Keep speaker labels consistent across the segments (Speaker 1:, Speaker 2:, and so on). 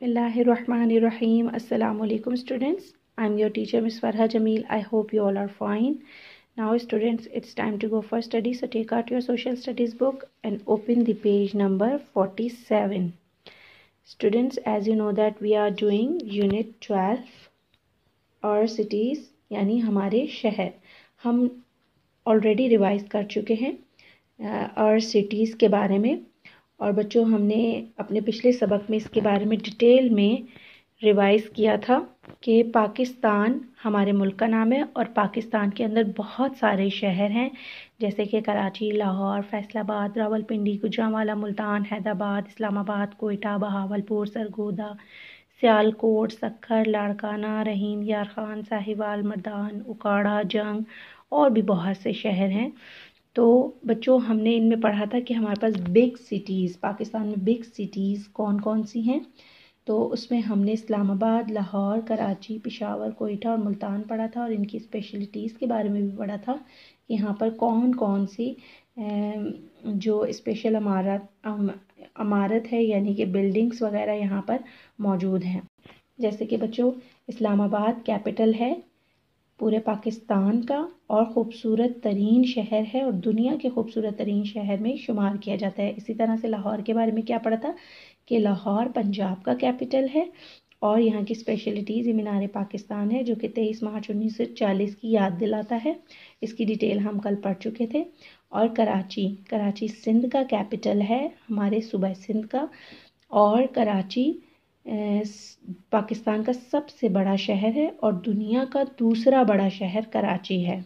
Speaker 1: Bismillahirrahmanirrahim. Assalamu alaikum students. I'm your teacher Miss Farha Jamil. I hope you all are fine. Now students, it's time to go for study. So take out your social studies book and open the page number 47. Students, as you know that we are doing unit 12 और cities यानी हमारे शहर हम already revise कर चुके हैं और cities के बारे में। और बच्चों, हमने अपने पिछले सबक में इसके बारे में डिटेल में रिवाइज़ किया था कि पाकिस्तान हमारे मुल्क का नाम है और पाकिस्तान के अंदर बहुत सारे शहर हैं, जैसे कि कराची, लाहौर, फैसलाबाद, रावलपिंडी, गुजरांवाला, मुल्तान, हैदराबाद, इस्लामाबाद, कोयटा, बहावलपुर, सरगोदा, सियालकोट, सक्खर, लाड़काना, रहीम, यार खान, साहिवाल, मर्दान, उकाड़ा, जंग और भी बहुत से शहर हैं। तो बच्चों, हमने इनमें पढ़ा था कि हमारे पास बिग सिटीज़, पाकिस्तान में बिग सिटीज़ कौन कौन सी हैं। तो उसमें हमने इस्लामाबाद, लाहौर, कराची, पेशावर, कोयटा और मुल्तान पढ़ा था और इनकी स्पेशलिटीज़ के बारे में भी पढ़ा था कि यहाँ पर कौन कौन सी जो स्पेशल इमारत है यानी कि बिल्डिंग्स वगैरह यहाँ पर मौजूद हैं। जैसे कि बच्चों, इस्लामाबाद कैपिटल है पूरे पाकिस्तान का और ख़ूबसूरत तरीन शहर है और दुनिया के ख़ूबसूरत तरीन शहर में शुमार किया जाता है। इसी तरह से लाहौर के बारे में क्या पढ़ा था कि लाहौर पंजाब का कैपिटल है और यहाँ की स्पेशलिटीज़ मीनार पाकिस्तान है जो कि 23 मार्च 1940 की याद दिलाता है। इसकी डिटेल हम कल पढ़ चुके थे। और कराची सिंध का कैपिटल है, हमारे सूबा सिंध का, और कराची पाकिस्तान का सबसे बड़ा शहर है और दुनिया का दूसरा बड़ा शहर कराची है।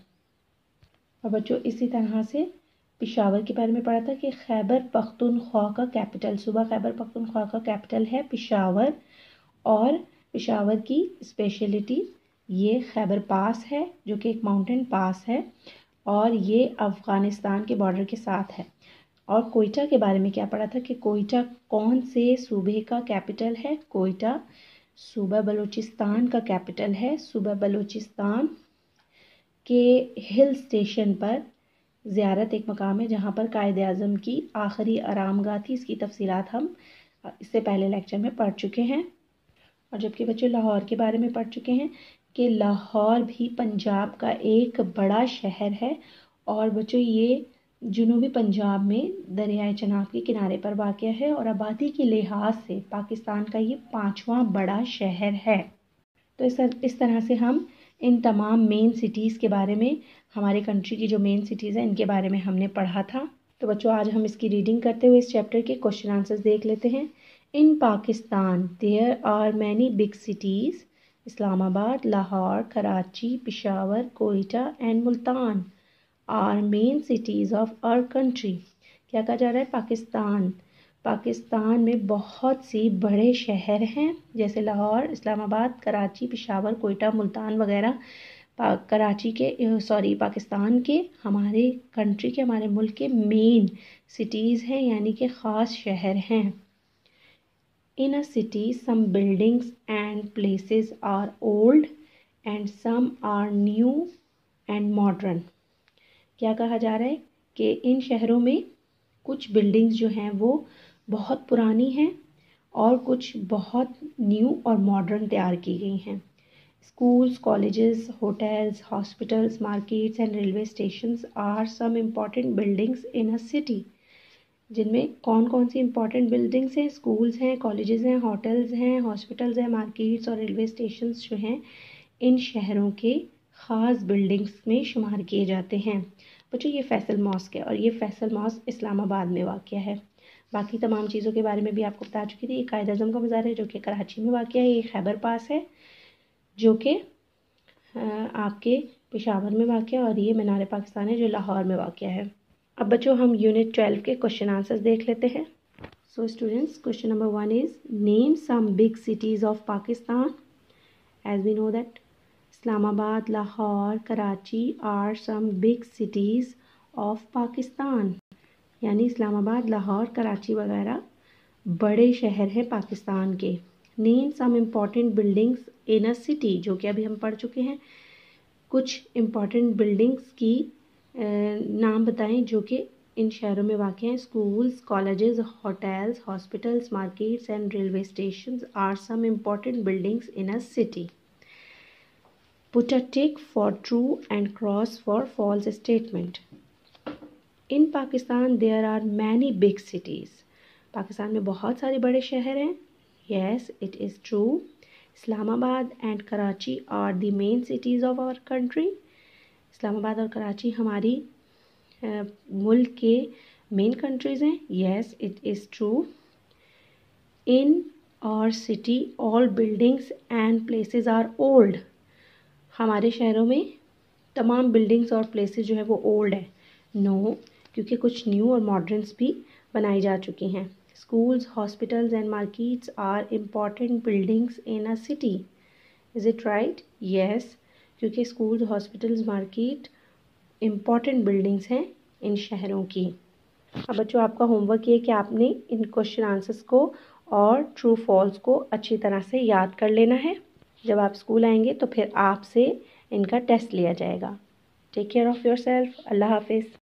Speaker 1: और बच्चों, इसी तरह से पेशावर के बारे में पढ़ा था कि खैबर पख्तूनख्वा का कैपिटल, सूबा खैबर पख्तूनख्वा का कैपिटल है पेशावर और पेशावर की स्पेशलिटी ये खैबर पास है जो कि एक माउंटेन पास है और ये अफ़गानिस्तान के बॉर्डर के साथ है। और कोयटा के बारे में क्या पढ़ा था कि कोयटा कौन से सूबे का कैपिटल है। कोयटा सूबा बलूचिस्तान का कैपिटल है। सूबा बलूचिस्तान के हिल स्टेशन पर ज़ियारत एक मकाम है जहाँ पर कायद आज़म की आखिरी आरामगाह थी। इसकी तफसीलात हम इससे पहले लेक्चर में पढ़ चुके हैं। और जबकि बच्चों, लाहौर के बारे में पढ़ चुके हैं कि लाहौर भी पंजाब का एक बड़ा शहर है और बच्चों ये जुनूबी पंजाब में दरियाए चनाब के किनारे पर वाक़या है और आबादी के लिहाज से पाकिस्तान का ये 5वां बड़ा शहर है। तो इस तरह से हम इन तमाम मेन सिटीज़ के बारे में, हमारे कंट्री की जो मेन सिटीज़ हैं इनके बारे में हमने पढ़ा था। तो बच्चों, आज हम इसकी रीडिंग करते हुए इस चैप्टर के क्वेश्चन आंसर्स देख लेते हैं। In Pakistan there are many big cities, Islamabad, Lahore, Karachi, Peshawar, Quetta and Multan are main cities of our country. क्या कहा जा रहा है? पाकिस्तान में बहुत सी बड़े शहर हैं जैसे लाहौर, इस्लामाबाद, कराची, पेशावर, कोयटा, मुल्तान वगैरह पाकिस्तान के, हमारे कंट्री के, हमारे मुल्क के मेन सिटीज़ हैं यानी कि ख़ास शहर हैं। In a city some buildings and places are old and some are new and modern. क्या कहा जा रहा है कि इन शहरों में कुछ बिल्डिंग्स जो हैं वो बहुत पुरानी हैं और कुछ बहुत न्यू और मॉडर्न तैयार की गई हैं। Schools, colleges, hotels, hospitals, markets and railway stations are some important buildings in a city. जिनमें कौन कौन सी इम्पॉर्टेंट बिल्डिंग्स हैं? स्कूल्स हैं, कॉलेजेस हैं, होटल्स हैं, हॉस्पिटल्स हैं, मार्केट्स और रेलवे स्टेशंस जो हैं इन शहरों के ख़ास बिल्डिंग्स में शुमार किए जाते हैं। बच्चों, ये फैसल मॉस्क है और ये फैसल मॉस्क इस्लामाबाद में वाक़या है। बाकी तमाम चीज़ों के बारे में भी आपको बता चुकी थी। ये कायद आज़म का मज़ार है जो कि कराची में वाक़या है। ये खैबर पास है जो कि आपके पेशावर में वाक़या, और ये मीनार पाकिस्तान है जो लाहौर में वाक़या है। अब बच्चों, हम यूनिट 12 के क्वेश्चन आंसर्स देख लेते हैं। So students, question number 1 is name some big cities of Pakistan. As we know that Islamabad, Lahore, Karachi are some big cities of Pakistan. यानी इस्लामाबाद, लाहौर, कराची वगैरह बड़े शहर हैं पाकिस्तान के। Name some important buildings in a city, जो कि अभी हम पढ़ चुके हैं। कुछ इम्पॉर्टेंट बिल्डिंग्स की नाम बताएं जो कि ان شہروں میں واقع ہیں. Schools, colleges, hotels, hospitals, markets and railway stations are some important buildings in a city. Put a tick for true and cross for false statement. In Pakistan there are many big cities. Pakistan میں بہت سارے بڑے شہر ہیں. Yes, it is true. اسلام آباد and Karachi are the main cities of our country. اسلام آباد اور کراچی ہماری ملک کے مین کنٹریز ہیں. Yes, it is true. In our city all buildings and places are old. ہمارے شہروں میں تمام بلڈنگس اور پلیسز جو ہے وہ اولڈ ہے. نو, کیونکہ کچھ نیو اور ماڈرنس بھی بنائی جا چکی ہیں. Schools, hospitals and markets are important buildings in a city. Is it right? Yes, کیونکہ schools, hospitals, market important buildings ہیں ان شہروں کی. اب بچوں آپ کا ہوم ورک یہ کہ آپ نے ان کوشچن آنسرس کو اور ٹرو فالس کو اچھی طرح سے یاد کر لینا ہے. جب آپ اسکول آئیں گے تو پھر آپ سے ان کا ٹیسٹ لیا جائے گا. Take care of yourself. اللہ حافظ.